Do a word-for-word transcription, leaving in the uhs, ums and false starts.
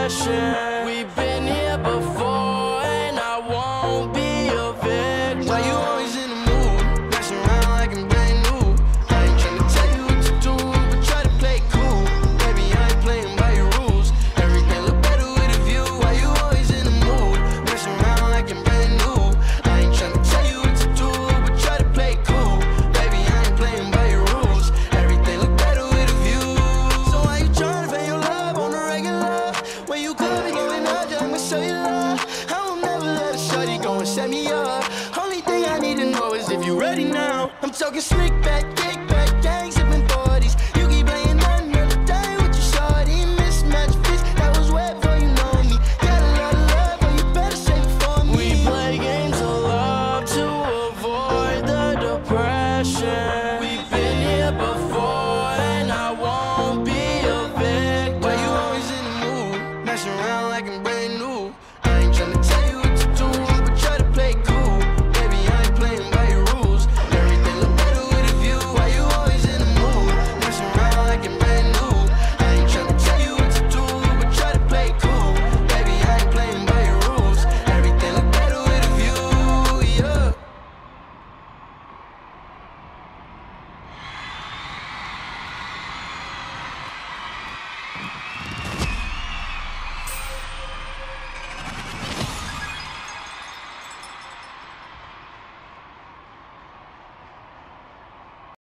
depression. We've been here before, and I won't be a victim. Why you always in the mood, messing around like I'm brand new? I ain't tryna tell you what to do, but try to play cool. Baby, I ain't playing by your rules. Everything look better with a view. Why you always in the mood, messing around like I'm brand new? I ain't tryna tell you what to do, but try to play cool. Baby, I ain't playing by your rules. Everything look better with a view. So why you tryna fake your love on the regular? When you could be going up, just I'ma show you love. I will never let a shorty go and set me up. Only thing I need to know is if you ready now. I'm talking slick back, kick back, gang sipping forties. You keep playing another day with your shorty. Mismatch fish, that was wet before you know me. Got a lot of love, but you better save it for me. We play games of love to avoid the depression. We've been here before, and I won't be a victim. Why you always in the mood, messing around like I'm brand new?